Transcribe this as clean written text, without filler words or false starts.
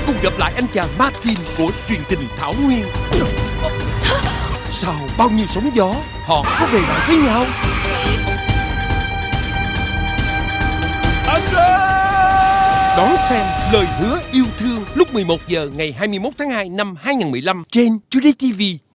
cùng gặp lại anh chàng Martin của truyền tình Thảo Nguyên. Sau bao nhiêu sóng gió, họ có về lại với nhau. Anh ơi! Đón xem Lời Hứa Yêu Thương lúc 11 giờ ngày 21 tháng 2 năm 2015 trên Today TV.